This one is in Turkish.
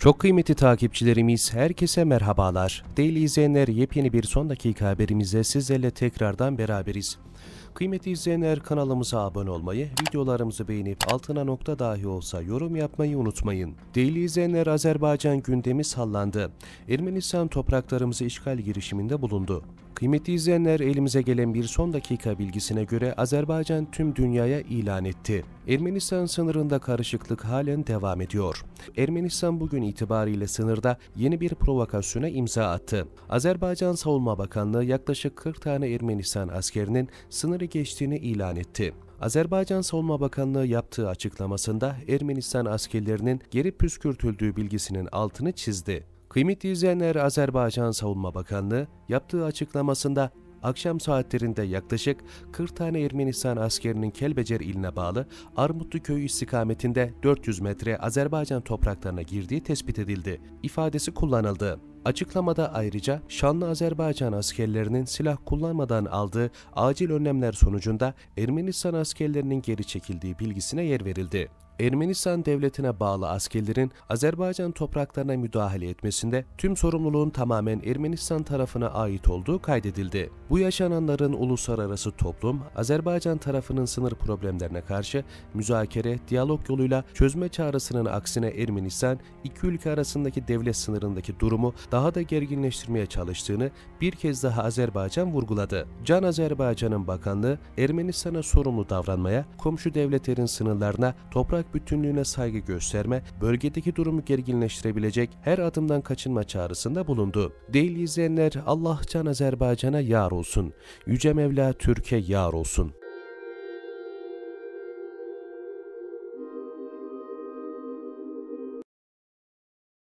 Çok kıymetli takipçilerimiz, herkese merhabalar. Değerli izleyenler, yepyeni bir son dakika haberimizle sizlerle tekrardan beraberiz. Kıymetli izleyenler, kanalımıza abone olmayı, videolarımızı beğenip altına nokta dahi olsa yorum yapmayı unutmayın. Değerli izleyenler, Azerbaycan gündemi sallandı. Ermenistan topraklarımızı işgal girişiminde bulundu. Kıymetli izleyenler, elimize gelen bir son dakika bilgisine göre Azerbaycan tüm dünyaya ilan etti. Ermenistan sınırında karışıklık halen devam ediyor. Ermenistan bugün itibariyle sınırda yeni bir provokasyona imza attı. Azerbaycan Savunma Bakanlığı yaklaşık 40 tane Ermenistan askerinin sınırı geçtiğini ilan etti. Azerbaycan Savunma Bakanlığı yaptığı açıklamasında Ermenistan askerlerinin geri püskürtüldüğü bilgisinin altını çizdi. Kıymetli izleyenler, Azerbaycan Savunma Bakanlığı yaptığı açıklamasında akşam saatlerinde yaklaşık 40 tane Ermenistan askerinin Kelbecer iline bağlı Armutlu köyü istikametinde 400 metre Azerbaycan topraklarına girdiği tespit edildi ifadesi kullanıldı. Açıklamada ayrıca şanlı Azerbaycan askerlerinin silah kullanmadan aldığı acil önlemler sonucunda Ermenistan askerlerinin geri çekildiği bilgisine yer verildi. Ermenistan devletine bağlı askerlerin Azerbaycan topraklarına müdahale etmesinde tüm sorumluluğun tamamen Ermenistan tarafına ait olduğu kaydedildi. Bu yaşananların uluslararası toplum, Azerbaycan tarafının sınır problemlerine karşı müzakere, diyalog yoluyla çözme çağrısının aksine Ermenistan, iki ülke arasındaki devlet sınırındaki durumu daha da gerginleştirmeye çalıştığını bir kez daha Azerbaycan vurguladı. Can Azerbaycan'ın bakanlığı, Ermenistan'a sorumlu davranmaya, komşu devletlerin sınırlarına, toprak bütünlüğüne saygı gösterme, bölgedeki durumu gerginleştirebilecek her adımdan kaçınma çağrısında bulundu. Değerli izleyenler, Allah Can Azerbaycan'a yar olsun. Yüce Mevla Türkiye yar olsun.